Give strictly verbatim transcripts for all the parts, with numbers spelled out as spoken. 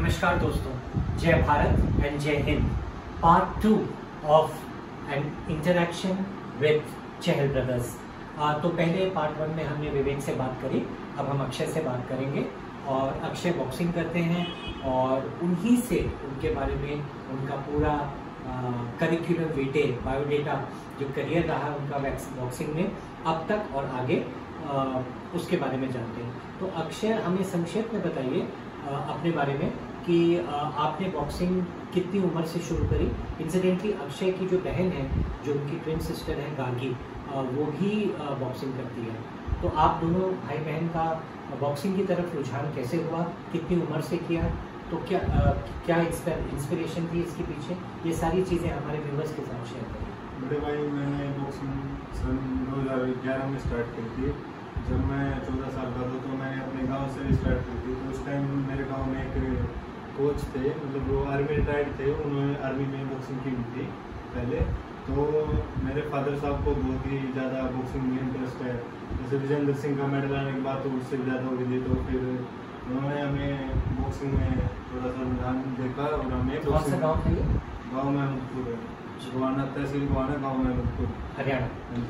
नमस्कार दोस्तों, जय भारत एंड जय Hind. Part two of an interaction with Chahal brothers. तो पहले पार्ट वन में हमने विवेक से बात करी, अब हम अक्षय से बात करेंगे। और अक्षय बॉक्सिंग करते हैं और उन्हीं से उनके बारे में उनका पूरा करिकुलर वेटेज बायोडेटा जो करियर रहा उनका बॉक्सिंग में अब तक और आगे आ, उसके बारे में जानते हैं। तो अक्षय, हमें संक्षेप में बताइए अपने बारे में कि आ, आपने बॉक्सिंग कितनी उम्र से शुरू करी। इंसिडेंटली अक्षय की जो बहन है, जो उनकी ट्विन सिस्टर है गागी, आ, वो भी बॉक्सिंग करती है। तो आप दोनों भाई बहन का बॉक्सिंग की तरफ रुझान कैसे हुआ, कितनी उम्र से किया, तो क्या आ, क्या इंस्पिरेशन थी इसके पीछे, ये सारी चीज़ें हमारे व्यूवर्स के साथ शेयर करें। बड़े भाई, मैंने बॉक्सिंग सन दो हज़ार ग्यारह में स्टार्ट की थी। जब मैं चौदह साल का था तो मैंने अपने गांव से स्टार्ट की थी। तो उस टाइम मेरे गांव में एक कोच थे, मतलब वो आर्मी रिटायर्ड थे, उन्होंने आर्मी में बॉक्सिंग की थी पहले। तो मेरे फादर साहब को बहुत ही ज़्यादा बॉक्सिंग में इंटरेस्ट है। जैसे विजेंद्र सिंह का मेडल आने के बाद तो उससे भी ज़्यादा हो गई थी। तो फिर उन्होंने हमें बॉक्सिंग में थोड़ा सा ध्यान देखा और हमें बॉक्सिंग गाँव है गाँव में अहमदपुर गोवाना तहसील गोवाना गाँव में अहमदपुर हरियाणा।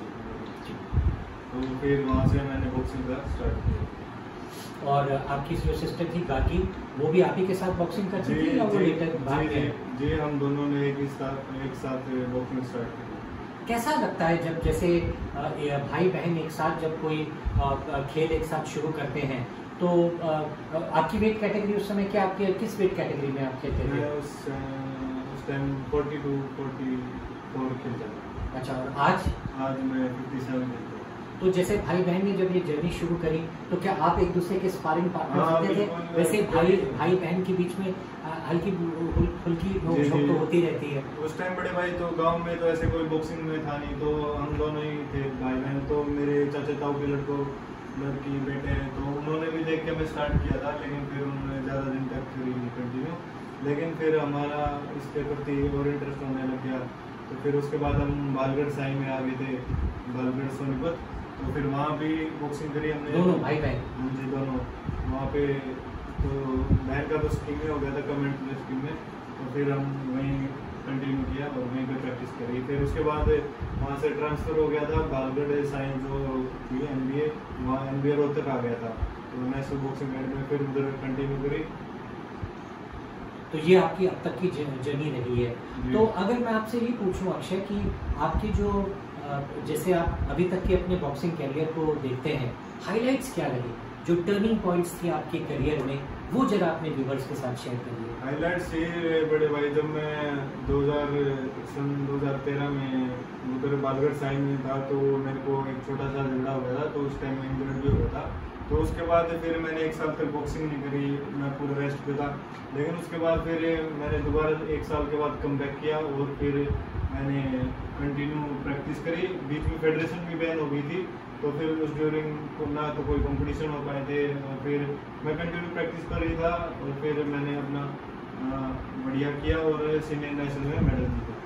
तो फिर वहाँ से मैंने बॉक्सिंग का स्टार्ट किया। और आपकी जो सिस्टर थी गागी, वो भी आप ही के साथ बॉक्सिंग करती थी या वो लेटर बाद में? जी, हम दोनों ने एक ही साथ एक साथ बॉक्सिंग स्टार्ट की। कैसा लगता है जब जैसे भाई बहन एक साथ जब कोई खेल एक साथ शुरू करते हैं, तो आपकी वेट कैटेगरी उस समय क्या, आपके किस वेट कैटेगरी में आप खेलते थे? उस उस time forty two forty four खेलता था। अच्छा, और आज? आज मैं फिफ्टी सेवन खेलता हूँ। तो जैसे भाई बहन ने जब ये जर्नी शुरू करी, तो क्या आप एक दूसरे के स्पारिंग पार्टनर होते थे? वैसे भाई भाई बहन के बीच में हल्की फुल्की नोक-झोंक तो होती रहती है। उस टाइम बड़े भाई तो गांव में तो ऐसे कोई बॉक्सिंग में था नहीं, तो हम दोनों ही थे भाई बहन। तो मेरे चाचा ताऊ के लड़कों लड़की बेटे हैं, तो उन्होंने भी देख के मैं स्टार्ट किया था, लेकिन फिर उन्होंने ज़्यादा दिन तक करी नहीं कंटिन्यू। लेकिन फिर हमारा इसके प्रति और इंटरेस्ट होने लग गया। तो फिर उसके बाद हम बालगढ़ साई में आ गए थे, बालगढ़ सोनीपत। तो फिर वहाँ भी बॉक्सिंग करी हमने, दोनों भाई बहन जी दोनों वहाँ पे। तो बहन का तो स्कीम में हो गया था, कमेंट में स्कीम में। तो फिर हम वहीं कंटिन्यू किया और वहीं पे प्रैक्टिस करी। फिर उसके बाद वहाँ से ट्रांसफ़र हो गया था बालगढ़ साइंस जो थी एम बी ए, वहाँ एम बी ए रोहतक आ गया था। तो नेशनल बॉक्सिंग एकेडमी में फिर उधर कंटिन्यू करी। तो ये आपकी अब तक की जर्नी रही है। तो अगर मैं आपसे ये पूछूं अक्षय कि आपकी जो जैसे आप अभी तक के अपने बॉक्सिंग करियर को देखते हैं, हाइलाइट्स क्या रही, जो टर्निंग पॉइंट्स थी आपके करियर में, वो जरा अपने व्यूवर्स के साथ शेयर करिए। हाइलाइट्स ये बड़े भाई, जब मैं दो हज़ार सन दो हज़ार तेरह में उधर बालगढ़ साइड में था, तो मेरे को एक छोटा सा झगड़ा हो गया था। तो उस टाइम में इंजर्ड भी हो गया था। तो उसके बाद फिर मैंने एक साल तक बॉक्सिंग नहीं करी, मैं पूरे रेस्ट पे था। लेकिन उसके बाद फिर मैंने दोबारा एक साल के बाद कम बैक किया और फिर मैंने कंटिन्यू प्रैक्टिस करी। बीच में फेडरेशन भी बैन हो गई थी, तो फिर उस ड्यूरिंग ना तो कोई कंपटीशन हो पाए थे। और फिर मैं कंटिन्यू प्रैक्टिस कर रही था और फिर मैंने अपना बढ़िया किया और सीनियर नेशनल में मेडल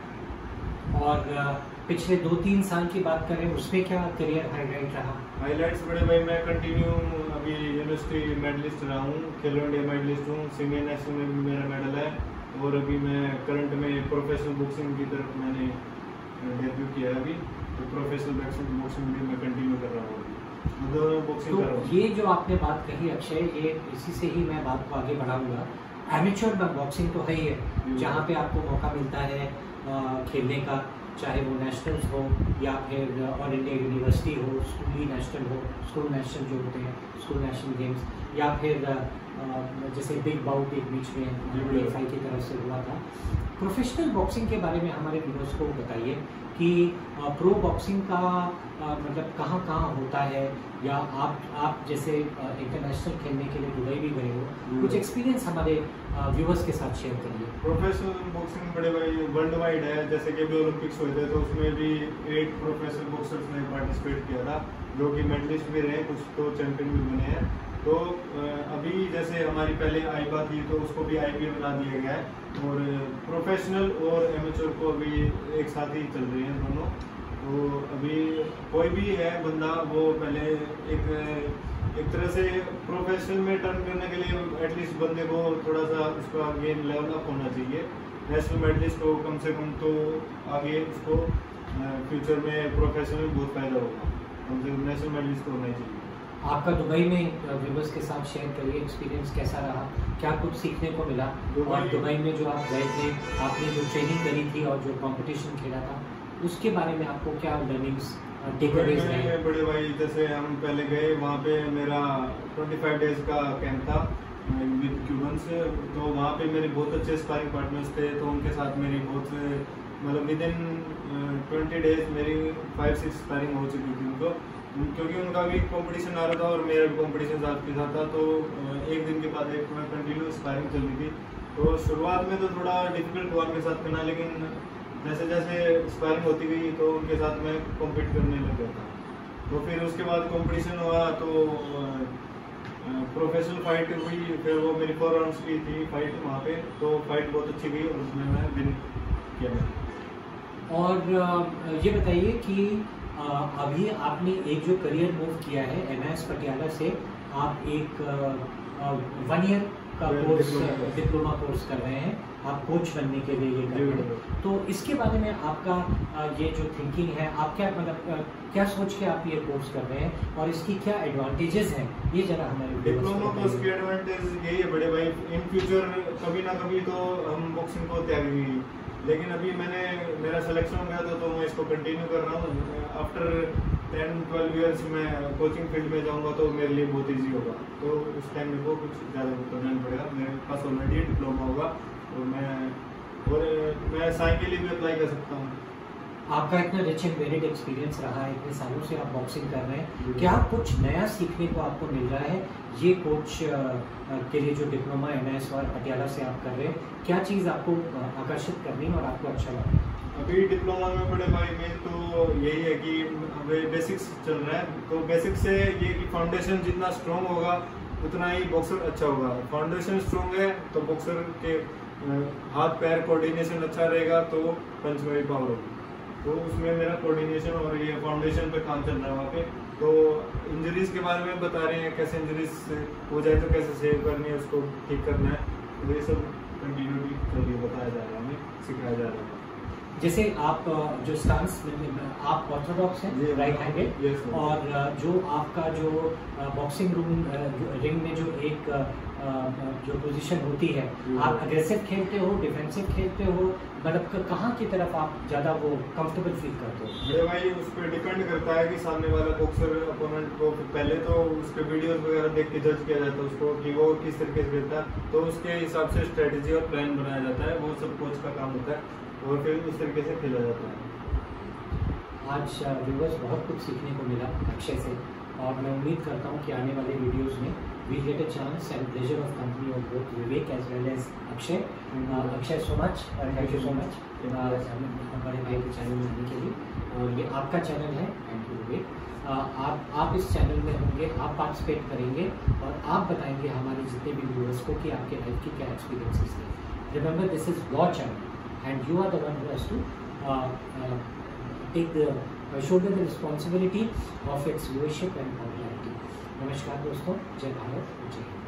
जीता। और पिछले दो तीन साल की बात करें, उसमें क्या करियर हाईलाइट रहा? हाईलाइट्स बड़े भाई, मैं कंटिन्यू अभी यूनिवर्सिटी मेडलिस्ट रहा हूँ, खेलो इंडिया मेडलिस्ट हूँ, सीनियर नेशनल में भी मेरा मेडल है। और अभी मैं करंट में प्रोफेशनल बॉक्सिंग की तरफ मैंने डेब्यू किया है अभी। तो प्रोफेशनल बॉक्सिंग भी मैं कंटिन्यू कर रहा हूँ, दोनों बॉक्सिंग तो कर रहा हूँ। ये जो आपने बात कही अक्षय, ये इसी से ही मैं बात को आगे बढ़ाऊंगा। एमेच्योर बॉक्सिंग तो है ही है, जहाँ पे आपको मौका मिलता है खेलने का, चाहे वो नेशनल्स हो या फिर ऑल इंडिया यूनिवर्सिटी हो, स्कूली नेशनल हो, स्कूल नेशनल जो होते हैं, स्कूल नेशनल गेम्स, या फिर जैसे बिग बाउट एक बीच में डी एफ आई की तरफ से हुआ था। प्रोफेशनल बॉक्सिंग के बारे में हमारे व्यूअर्स को बताइए कि प्रो बॉक्सिंग का आ, मतलब कहाँ कहाँ होता है, या आप आप जैसे इंटरनेशनल खेलने के लिए दुबई भी गए हो, कुछ एक्सपीरियंस हमारे व्यूअर्स के साथ शेयर करिए। प्रोफेशनल बॉक्सिंग बड़े भाई वर्ल्ड वाइड है। जैसे कि अभी ओलंपिक्स हुए थे, तो उसमें भी एट प्रोफेशनल बॉक्सर्स ने पार्टिसिपेट किया था, जो कि मेडलिस्ट भी रहे, कुछ तो चैंपियन भी बने हैं। तो अभी जैसे हमारी पहले आईबा थी, तो उसको भी आईपीए बना दिया गया है। और प्रोफेशनल और एमेच्योर को अभी एक साथ ही चल रही हैं दोनों। तो अभी कोई भी है बंदा, वो पहले एक एक तरह से प्रोफेशन में टर्न करने के लिए एटलीस्ट बंदे को थोड़ा सा उसका गेम लेवल अप होना चाहिए। नेशनल मेडलिस्ट हो कम से कम, तो आगे उसको फ्यूचर में प्रोफेशन में बहुत फायदा होगा। कम से कम नेशनल मेडलिस्ट होना चाहिए। आपका दुबई में व्यूअर्स के साथ शेयर करिए, एक्सपीरियंस कैसा रहा, क्या कुछ सीखने को मिला, और दुबई में जो आप गए थे, आपने जो ट्रेनिंग करी थी और जो कंपटीशन खेला था, उसके बारे में आपको क्या लर्निंग्स टेकअवेज रहे? बड़े भाई जैसे हम पहले गए वहाँ पे मेरा पच्चीस डेज का कैंप था विद क्यूबन्स, तो वहाँ पे मेरे बहुत अच्छे स्पारिंग पार्टनर्स थे। तो उनके साथ मेरी बहुत मतलब विद इन ट्वेंटी डेज मेरी फाइव सिक्स स्पारिंग हो चुकी थी उनको, क्योंकि उनका भी कंपटीशन आ रहा था और मेरा भी कंपटीशन साथ के साथ था। तो एक दिन के बाद एक में कंटिन्यू स्पारिंग चल रही थी। तो शुरुआत में तो थोड़ा डिफिकल्ट हुआ उनके साथ करना, लेकिन जैसे जैसे स्पारिंग होती गई तो उनके साथ मैं कॉम्पीट करने लग गया था। तो फिर उसके बाद कंपटीशन हुआ, तो प्रोफेशनल फाइट हुई, फिर वो मेरी फोर राउंड्स की थी फाइट वहाँ पे, तो फाइट बहुत अच्छी गई और उसमें मैं विन किया मैं। और ये बताइए कि अभी आपने एक जो करियर मूव किया है एम आई एस पटियाला से, आप एक वन ईयर का कोर्स डिप्लोमा कोर्स कर रहे हैं, आप कोच बनने के लिए ये कर रहे हैं। तो इसके बारे में आपका ये जो थिंकिंग है, आप क्या मतलब क्या सोच के आप ये कोर्स कर रहे हैं और इसकी क्या एडवांटेजेस हैं, ये जरा हमारे डिप्लोमा कोर्स की एडवांटेज यही है बड़े भाई, इन फ्यूचर कभी ना कभी तो हम बॉक्सिंग को त्यागेंगे, लेकिन अभी मैंने मेरा सिलेक्शन हो गया था तो मैं इसको कंटिन्यू कर रहा हूँ। आफ्टर टेन ट्वेल्व ईयर्स मैं कोचिंग फील्ड में जाऊँगा तो मेरे लिए बहुत ईजी होगा। तो उस टाइम मेरे को कुछ ज़्यादा करना नहीं पड़ेगा, मेरे पास ऑलरेडी डिप्लोमा होगा तो मैं और मैं साई के लिए भी अप्लाई कर सकता हूँ। आपका इतना रिच एंड वेरिड एक्सपीरियंस रहा है, इतने सालों से आप बॉक्सिंग कर रहे हैं, क्या कुछ नया सीखने को आपको मिल रहा है ये कोच के लिए जो डिप्लोमा एम आई एस और पटियाला से आप कर रहे हैं? क्या चीज़ आपको आकर्षित करनी और आपको अच्छा लगा? अभी डिप्लोमा में बड़े भाई में तो यही है कि अभी बेसिक्स चल रहा है, तो बेसिक्स से ये कि फाउंडेशन जितना स्ट्रॉन्ग होगा उतना ही बॉक्सर अच्छा होगा। फाउंडेशन स्ट्रॉन्ग है तो बॉक्सर के हाथ पैर कोऑर्डिनेशन अच्छा रहेगा तो पंच में भी पावर होगी। तो उसमें मेरा कोऑर्डिनेशन और ये फाउंडेशन पे काम चल रहा है वहाँ पे। तो इंजरीज के बारे में बता रहे हैं, कैसे इंजरीज हो जाए तो कैसे सेव करनी है, उसको ठीक करना है, तो ये सब कंटिन्यूटी चलिए बताया जा रहा है, हमें सिखाया जा रहा है। जैसे आप जो स्टांस आप ऑर्थोडॉक्स हैं, राइट हैंडेड, और जो आपका जो बॉक्सिंग रूम रिंग में जो एक जो पोजीशन होती है, आप अग्रेसिव खेलते हो, डिफेंसिव खेलते हो, मतलब कहाँ की तरफ आप ज़्यादा वो कंफर्टेबल फील करते हो? मेरे भाई उस पर डिपेंड करता है कि सामने वाला बॉक्सर अपोनेंट को पहले तो उसके वीडियोस वगैरह देख के जज किया जाता है उसको कि वो किस तरीके से खेलता है, तो उसके हिसाब से स्ट्रेटेजी और प्लान बनाया जाता है, वो सब कोच का काम होता है और फिर उस तरीके से खेला जाता है। आज व्यूअर्स बहुत कुछ सीखने को मिला अक्षय से, और मैं उम्मीद करता हूँ कि आने वाले वीडियोस में we get a chance and pleasure of company of both Vivek as well as Akshay. Akshay so much, thank you so much बड़े भाई के चैनल में आने के लिए, और ये आपका चैनल है। Thank you Vivek. आप आप इस चैनल में होंगे, आप पार्टिसिपेट करेंगे और आप बताएंगे हमारे जितने भी व्यूअर्स को कि आपके लाइफ की क्या एक्सपीरियंसेस थे। Remember this is your channel and you are the one who has to uh, uh, take the uh, shoulder the responsibility of its viewership and popularity. नमस्कार दोस्तों, जय भारत, जय हिंद।